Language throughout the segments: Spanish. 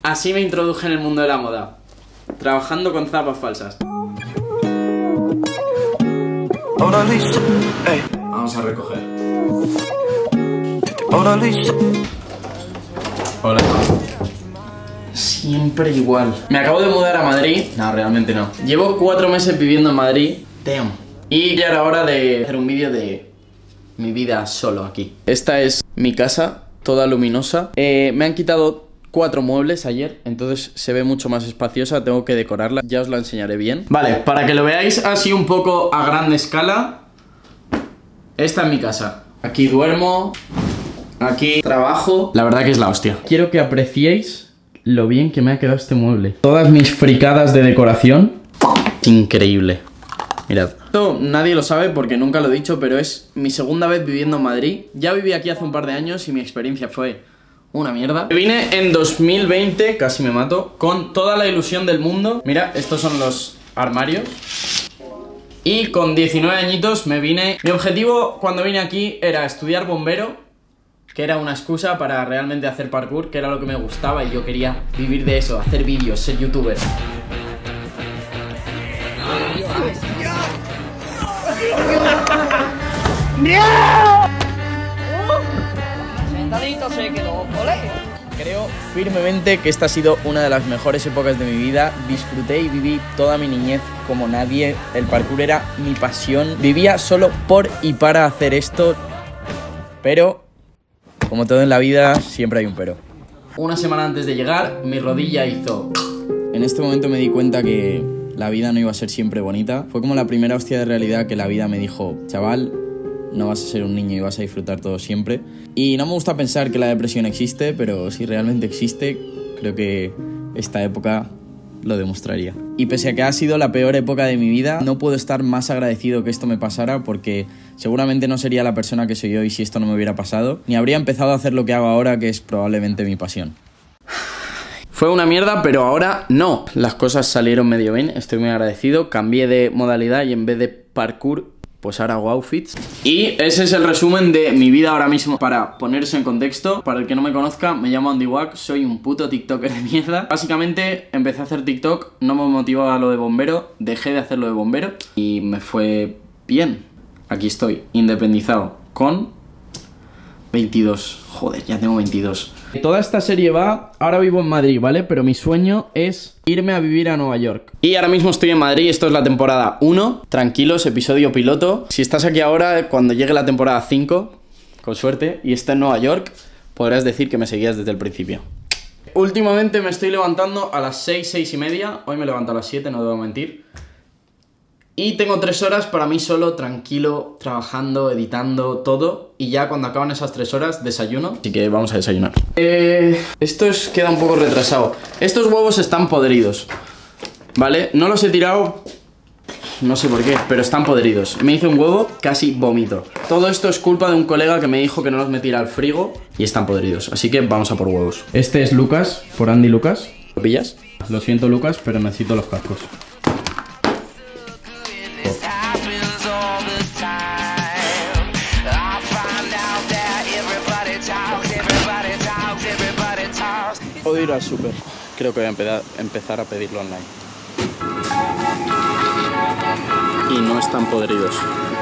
Así me introduje en el mundo de la moda, trabajando con zapas falsas. Vamos a recoger. Hola. Siempre igual. Me acabo de mudar a Madrid. No, realmente no. Llevo 4 meses viviendo en Madrid. Damn. Y ya era hora de hacer un vídeo de mi vida solo aquí. Esta es mi casa, toda luminosa. Me han quitado 4 muebles ayer, entonces se ve mucho más espaciosa. Tengo que decorarla, ya os la enseñaré bien. Vale, para que lo veáis así un poco a gran escala, esta es mi casa. Aquí duermo, aquí trabajo. La verdad que es la hostia. Quiero que apreciéis lo bien que me ha quedado este mueble. Todas mis fricadas de decoración. Increíble. Mirad. Esto nadie lo sabe porque nunca lo he dicho, pero es mi segunda vez viviendo en Madrid. Ya viví aquí hace un par de años y mi experiencia fue una mierda. Vine en 2020, casi me mato, con toda la ilusión del mundo. Mira, estos son los armarios. Y con 19 añitos me vine. Mi objetivo cuando vine aquí era estudiar bombero, que era una excusa para realmente hacer parkour, que era lo que me gustaba y yo quería vivir de eso, hacer vídeos, ser youtuber. Creo firmemente que esta ha sido una de las mejores épocas de mi vida. Disfruté y viví toda mi niñez como nadie. El parkour era mi pasión. Vivía solo por y para hacer esto. Pero, como todo en la vida, siempre hay un pero. Una semana antes de llegar, mi rodilla hizo... En este momento me di cuenta que la vida no iba a ser siempre bonita. Fue como la primera hostia de realidad que la vida me dijo: chaval, no vas a ser un niño y vas a disfrutar todo siempre. Y no me gusta pensar que la depresión existe, pero si realmente existe, creo que esta época lo demostraría. Y pese a que ha sido la peor época de mi vida, no puedo estar más agradecido que esto me pasara, porque seguramente no sería la persona que soy hoy si esto no me hubiera pasado, ni habría empezado a hacer lo que hago ahora, que es probablemente mi pasión. Fue una mierda, pero ahora no. Las cosas salieron medio bien, estoy muy agradecido. Cambié de modalidad y en vez de parkour, pues ahora hago outfits. Y ese es el resumen de mi vida ahora mismo. Para ponerse en contexto, para el que no me conozca, me llamo Andy Wack, soy un puto tiktoker de mierda. Básicamente empecé a hacer TikTok, no me motivaba lo de bombero, dejé de hacerlo de bombero y me fue bien. Aquí estoy, independizado, con 22. Joder, ya tengo 22. Toda esta serie va... Ahora vivo en Madrid, ¿vale? Pero mi sueño es irme a vivir a Nueva York. Y ahora mismo estoy en Madrid, esto es la temporada 1. Tranquilos, episodio piloto. Si estás aquí ahora, cuando llegue la temporada 5, con suerte, y esté en Nueva York, podrás decir que me seguías desde el principio. Últimamente me estoy levantando a las 6, 6 y media. Hoy me levanto a las 7, no debo mentir. Y tengo 3 horas para mí solo, tranquilo, trabajando, editando, todo. Y ya cuando acaban esas 3 horas, desayuno. Así que vamos a desayunar. Queda un poco retrasado. Estos huevos están podridos, ¿vale? No los he tirado, no sé por qué, pero están podridos. Me hice un huevo, casi vomito. Todo esto es culpa de un colega que me dijo que no los metiera al frigo y están podridos. Así que vamos a por huevos. Este es Lucas, por Andy Lucas. ¿Lo pillas? Lo siento, Lucas, pero necesito los cascos. Puedo ir al súper. Creo que voy a empezar a pedirlo online. Y no están podridos.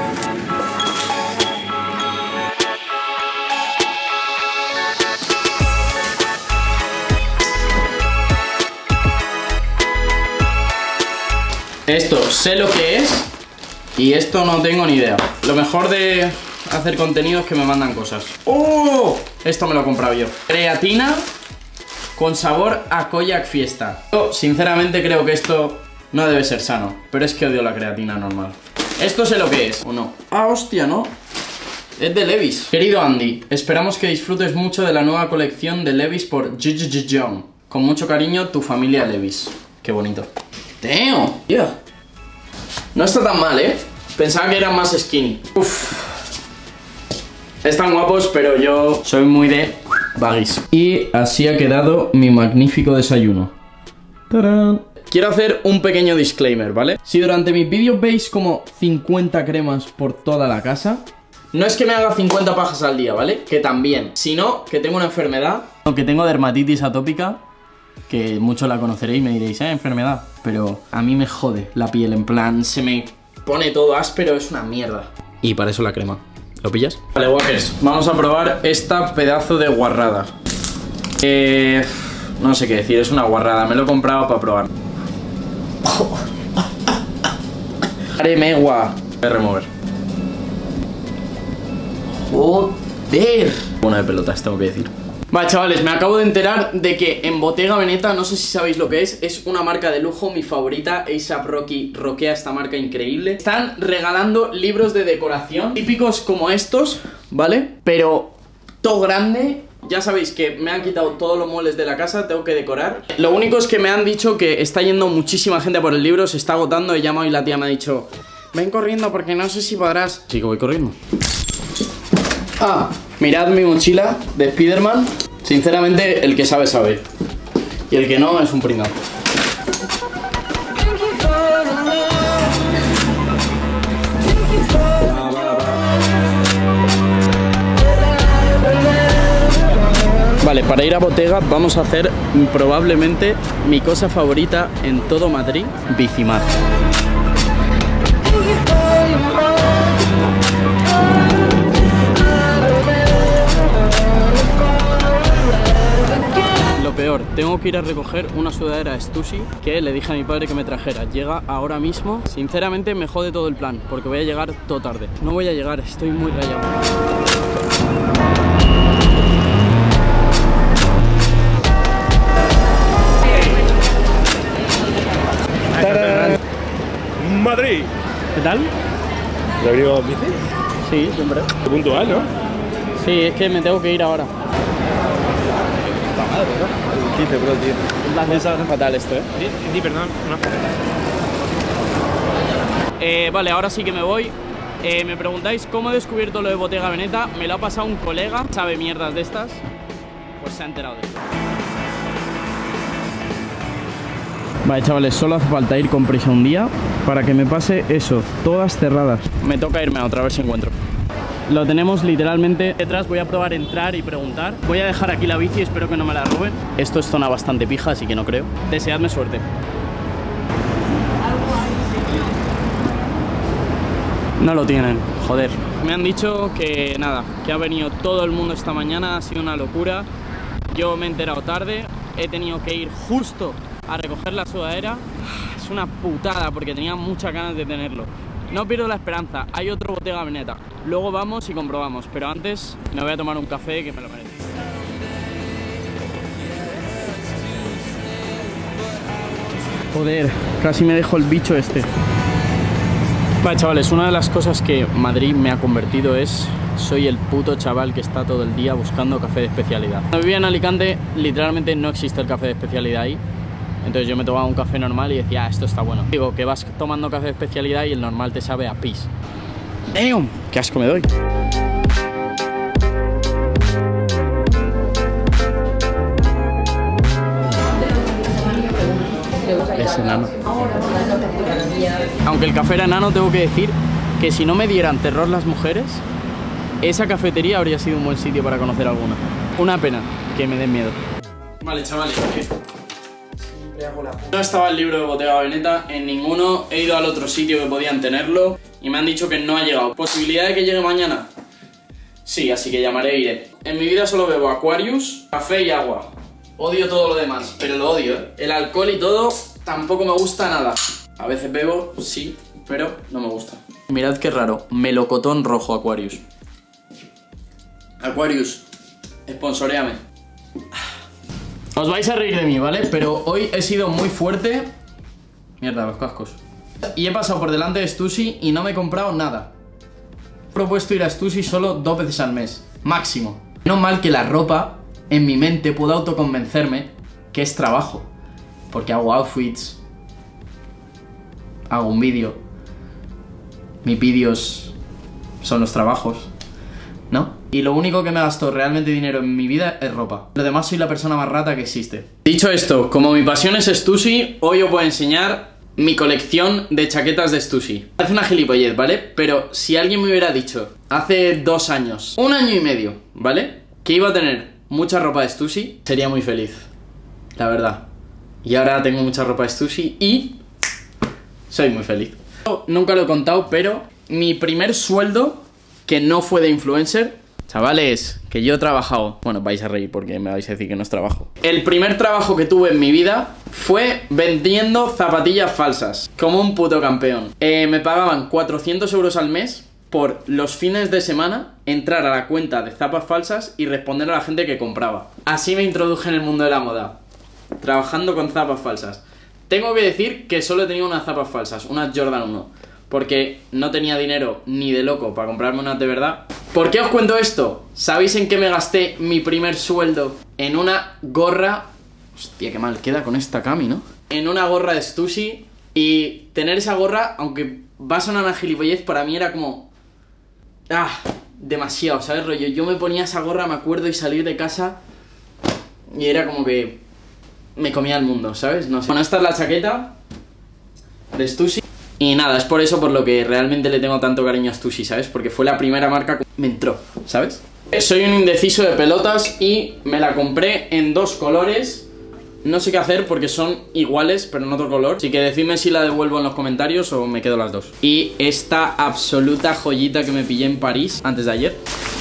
Esto sé lo que es y esto no tengo ni idea. Lo mejor de hacer contenido es que me mandan cosas. ¡Oh! Esto me lo he comprado yo. Creatina con sabor a Koyak Fiesta. Yo sinceramente creo que esto no debe ser sano, pero es que odio la creatina normal. Esto sé lo que es, ¿o no? Ah, hostia, ¿no? Es de Levi's. Querido Andy, esperamos que disfrutes mucho de la nueva colección de Levi's por Jijijijong. Con mucho cariño, tu familia Levi's. Qué bonito. ¡Teo! Yeah. No está tan mal, ¿eh? Pensaba que eran más skinny. Uff. Están guapos, pero yo soy muy de baggies. Y así ha quedado mi magnífico desayuno. ¡Tarán! Quiero hacer un pequeño disclaimer, ¿vale? Si durante mis vídeos veis como 50 cremas por toda la casa, no es que me haga 50 pajas al día, ¿vale? Que también, sino que tengo una enfermedad, o que tengo dermatitis atópica que muchos la conoceréis y me diréis, enfermedad. Pero a mí me jode la piel, en plan, se me pone todo áspero, es una mierda. Y para eso la crema. ¿Lo pillas? Vale, walkers, vamos a probar esta pedazo de guarrada. No sé qué decir, es una guarrada, me lo he comprado para probar. Aremegua. Voy a remover. Joder. Una de pelotas, tengo que decir. Vale, chavales, me acabo de enterar de que en Bottega Veneta, no sé si sabéis lo que es una marca de lujo, mi favorita, A$AP Rocky, roquea esta marca increíble. Están regalando libros de decoración, típicos como estos, ¿vale? Pero todo grande. Ya sabéis que me han quitado todos los muebles de la casa, tengo que decorar. Lo único es que me han dicho que está yendo muchísima gente por el libro, se está agotando. He llamado y la tía me ha dicho, ven corriendo porque no sé si podrás. Sí que voy corriendo. Mirad mi mochila de Spiderman. Sinceramente, el que sabe, sabe. Y el que no, es un pringao. Vale, para ir a Bottega vamos a hacer probablemente mi cosa favorita en todo Madrid, bicimar. Lo peor, tengo que ir a recoger una sudadera Stussy que le dije a mi padre que me trajera. Llega ahora mismo. Sinceramente me jode todo el plan porque voy a llegar todo tarde. No voy a llegar, estoy muy rayado. Madrid. ¿Qué tal? ¿Le abrigo bici? Sí, siempre. Puntual, ¿no? Sí, es que me tengo que ir ahora. La madre, ¿no? 15, bro, tío. Las mesas hacen fatal esto, Perdón, una foto. Vale, ahora sí que me voy. Me preguntáis cómo he descubierto lo de Bottega Veneta. Me lo ha pasado un colega, sabe mierdas de estas. Pues se ha enterado de esto. Vale, chavales, solo hace falta ir con prisa un día para que me pase eso, todas cerradas. Me toca irme a otra, a ver si encuentro. Lo tenemos literalmente detrás, voy a probar entrar y preguntar. Voy a dejar aquí la bici, espero que no me la roben. Esto es zona bastante pija, así que no creo. Deseadme suerte. No lo tienen, joder. Me han dicho que nada, que ha venido todo el mundo esta mañana, ha sido una locura. Yo me he enterado tarde, he tenido que ir justo a recoger la sudadera. Es una putada porque tenía muchas ganas de tenerlo. No pierdo la esperanza, hay otro Bottega Veneta. Luego vamos y comprobamos, pero antes me voy a tomar un café que me lo merece. Joder, casi me dejo el bicho este. Vale, chavales, una de las cosas que Madrid me ha convertido es... soy el puto chaval que está todo el día buscando café de especialidad. Cuando vivía en Alicante, literalmente no existe el café de especialidad ahí. Entonces yo me tomaba un café normal y decía, esto está bueno. Digo, que vas tomando café de especialidad y el normal te sabe a pis. ¡Damn! ¡Qué asco me doy! Es enano. Aunque el café era enano, tengo que decir que si no me dieran terror las mujeres, esa cafetería habría sido un buen sitio para conocer alguna. Una pena que me den miedo. Vale, chavales, no estaba el libro de Bottega Veneta en ninguno. He ido al otro sitio que podían tenerlo y me han dicho que no ha llegado. ¿Posibilidad de que llegue mañana? Sí, así que llamaré e iré. En mi vida solo bebo Aquarius, café y agua. Odio todo lo demás, pero lo odio, ¿eh? El alcohol y todo tampoco me gusta nada. A veces bebo, sí, pero no me gusta. Mirad qué raro, melocotón rojo Aquarius. Aquarius, sponsoréame. Os vais a reír de mí, ¿vale? Pero hoy he sido muy fuerte. Mierda, los cascos. Y he pasado por delante de Stussy y no me he comprado nada. He propuesto ir a Stussy solo 2 veces al mes, máximo. No mal que la ropa, en mi mente, puedo autoconvencerme que es trabajo. Porque hago outfits, hago un vídeo, mis vídeos son los trabajos, ¿no? Y lo único que me gasto realmente dinero en mi vida es ropa. Lo demás soy la persona más rata que existe. Dicho esto, como mi pasión es Stussy, hoy os voy a enseñar mi colección de chaquetas de Stussy. Parece una gilipollez, ¿vale? Pero si alguien me hubiera dicho hace 2 años, 1 año y medio, ¿vale? Que iba a tener mucha ropa de Stussy, sería muy feliz, la verdad. Y ahora tengo mucha ropa de Stussy y soy muy feliz. Nunca lo he contado, pero mi primer sueldo, que no fue de influencer, chavales, que yo he trabajado. Bueno, vais a reír porque me vais a decir que no es trabajo. El primer trabajo que tuve en mi vida fue vendiendo zapatillas falsas, como un puto campeón. Me pagaban 400 euros al mes por los fines de semana entrar a la cuenta de zapas falsas y responder a la gente que compraba. Así me introduje en el mundo de la moda, trabajando con zapas falsas. Tengo que decir que solo he tenido unas zapas falsas, unas Jordan 1, porque no tenía dinero ni de loco para comprarme unas de verdad. ¿Por qué os cuento esto? ¿Sabéis en qué me gasté mi primer sueldo? En una gorra... Hostia, qué mal queda con esta cami, ¿no? En una gorra de Stussy. Y tener esa gorra, aunque va a sonar una gilipollez, para mí era como... demasiado, ¿sabes, rollo? Yo me ponía esa gorra, me acuerdo, y salir de casa y era como que me comía el mundo, ¿sabes? No sé. Bueno, esta es la chaqueta de Stussy. Y nada, es por eso por lo que realmente le tengo tanto cariño a Stussy, ¿sabes? Porque fue la primera marca que me entró, ¿sabes? Soy un indeciso de pelotas y me la compré en 2 colores. No sé qué hacer porque son iguales, pero en otro color. Así que decidme si la devuelvo en los comentarios o me quedo las 2. Y esta absoluta joyita que me pillé en París antes de ayer.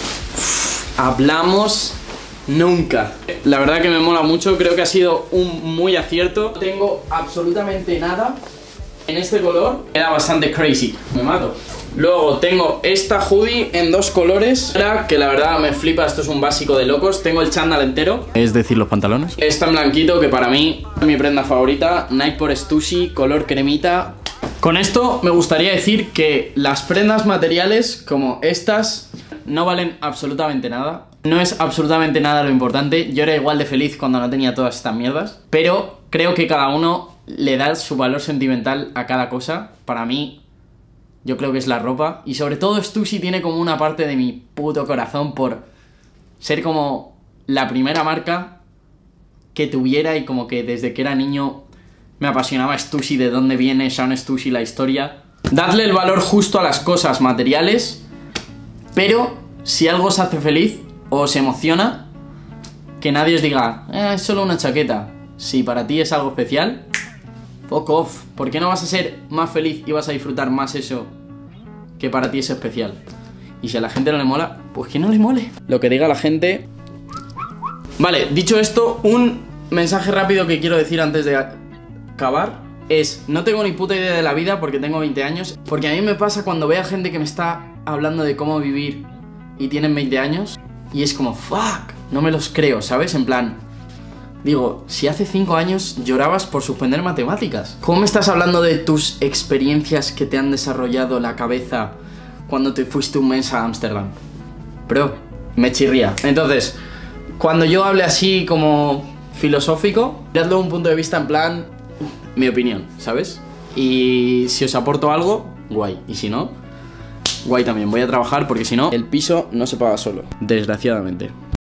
Hablamos nunca. La verdad que me mola mucho, creo que ha sido un muy acierto. No tengo absolutamente nada en este color, queda bastante crazy, me mato. Luego tengo esta hoodie en 2 colores, que la verdad me flipa, esto es un básico de locos. Tengo el chándal entero, es decir, los pantalones. Esta en blanquito, que para mí es mi prenda favorita, Nike por Stussy, color cremita. Con esto me gustaría decir que las prendas materiales como estas no valen absolutamente nada. No es absolutamente nada lo importante. Yo era igual de feliz cuando no tenía todas estas mierdas, pero creo que cada uno le da su valor sentimental a cada cosa. Para mí, yo creo que es la ropa. Y sobre todo Stussy tiene como una parte de mi puto corazón por ser como la primera marca que tuviera, y como que desde que era niño me apasionaba Stussy, de dónde viene Shaun Stussy, la historia. Dadle el valor justo a las cosas materiales, pero si algo os hace feliz o os emociona, que nadie os diga, es solo una chaqueta. Si para ti es algo especial, fuck off. ¿Por qué no vas a ser más feliz y vas a disfrutar más eso que para ti es especial? Y si a la gente no le mola, pues que no le mole. Lo que diga la gente. Vale, dicho esto, un mensaje rápido que quiero decir antes de acabar es: no tengo ni puta idea de la vida porque tengo 20 años. Porque a mí me pasa cuando veo a gente que me está hablando de cómo vivir y tienen 20 años y es como, fuck, no me los creo, ¿sabes? En plan, digo, si hace 5 años llorabas por suspender matemáticas, ¿cómo me estás hablando de tus experiencias que te han desarrollado la cabeza cuando te fuiste un mes a Ámsterdam? Bro, me chirría. Entonces, cuando yo hable así como filosófico, miradlo de un punto de vista en plan, mi opinión, ¿sabes? Y si os aporto algo, guay. Y si no, guay también. Voy a trabajar porque si no, el piso no se paga solo, desgraciadamente.